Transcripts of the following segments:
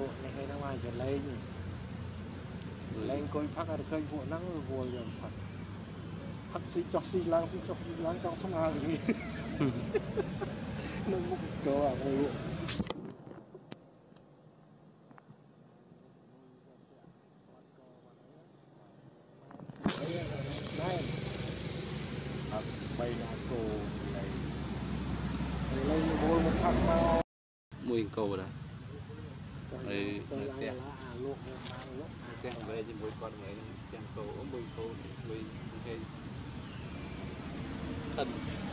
lộ này hay nó ngoài trở lên nhỉ lên coi phát ra khơi vụ nắng vùi rồi phát xí cho lang trong sông A gì nó múc cờ à ngồi lộ này bay nó cổ này lên vô một thằng nào mùi cầu đó đây xe lộ xe về thì mùi con này xe cầu mùi cái tần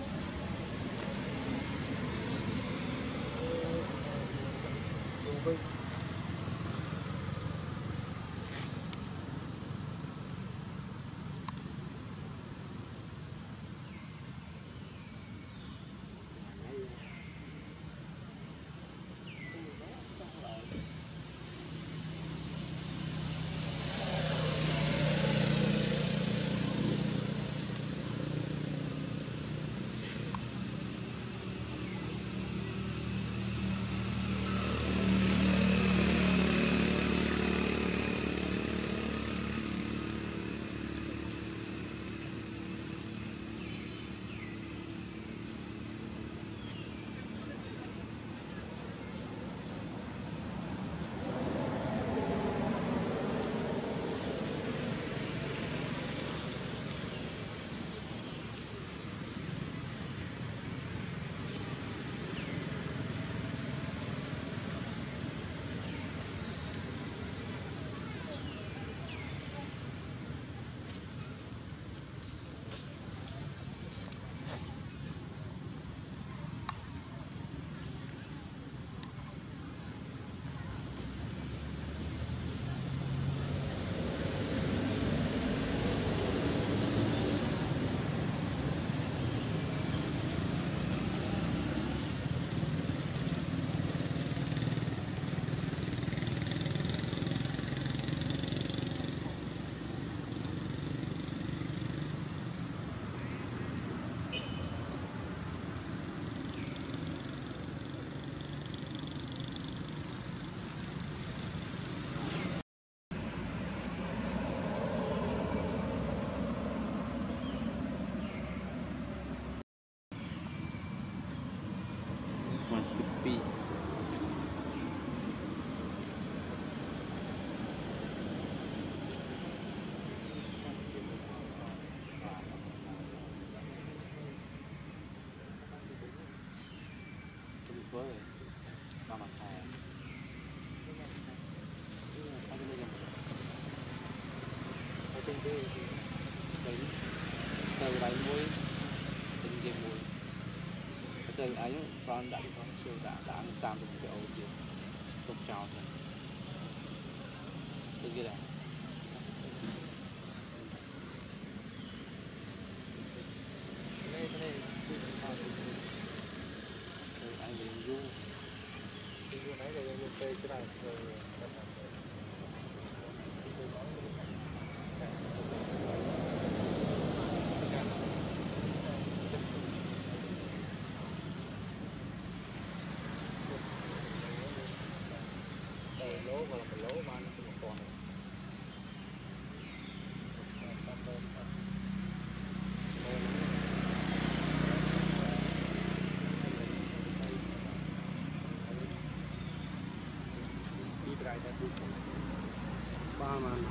Skippy với ba mặt hàng ở trên cái từ lại muối trên cái muối từ ấy con đã siêu đã ăn sam được cái ổ gì không trào thôi từ cái này anh liền du nãy giờ lên xe chỗ này rồi lố và làm lố mà nó một con này đi lại đã được ba màn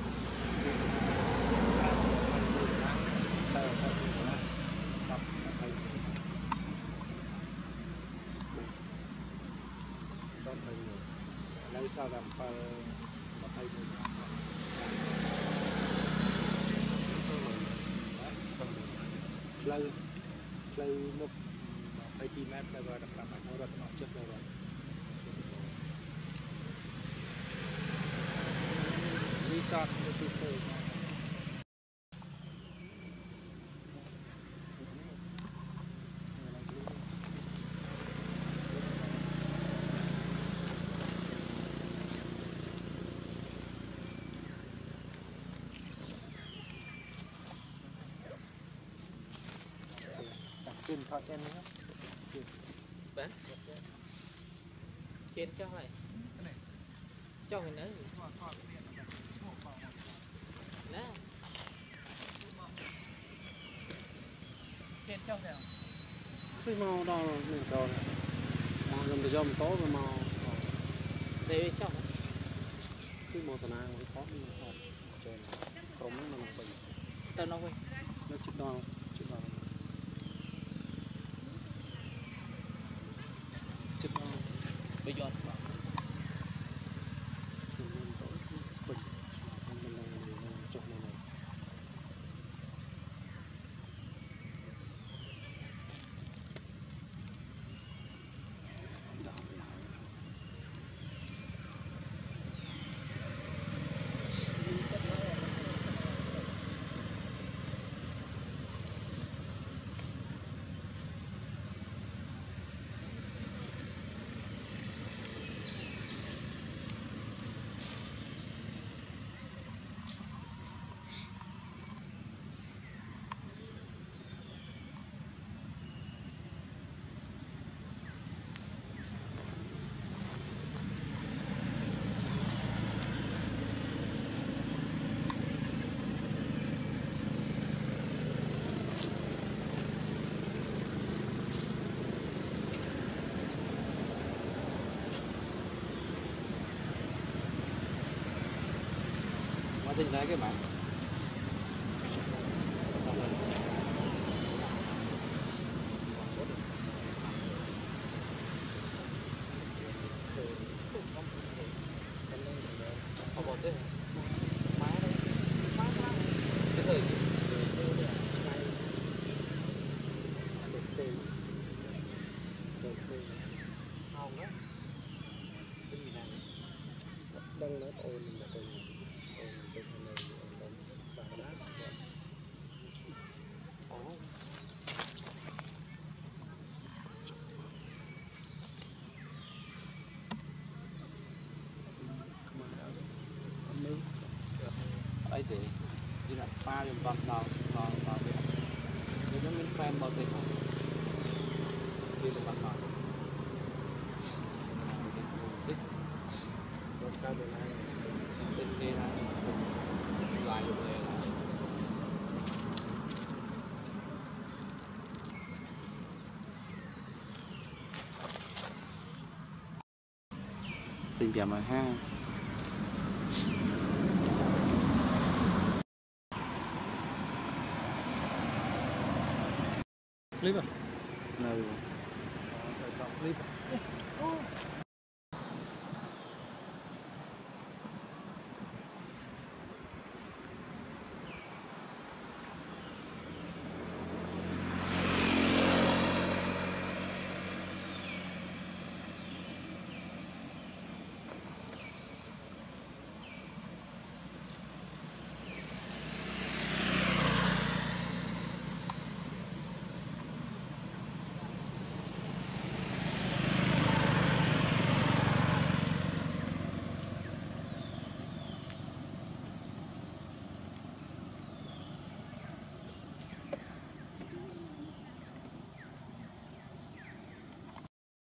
lấy sao làm mà thay play một thay pin map là rồi đặt làm nó rất là chất rồi resort như tôi thấy trên thọ trên nữa bán trên cho này cho mình nữa nè trên trong nào cái màu đó mình cho màu làm để cho mình tốt và màu đây trong cái màu sần ang có mình học trên cống nó nằm bình tao nó quên nó chụp đo bây giờ tính ra cái bạn không một thế má đây cái thời không á cái gì này đang nói ồn là ồn từ hôm nay ồn xả đá ấy thì như là spa dùng toàn đào vậy thì nó mình fan bao tiền không đi được bằng nào rồi cao bên này tên kia là dài rồi là tình cảm mà ha clip à? nơi clip à?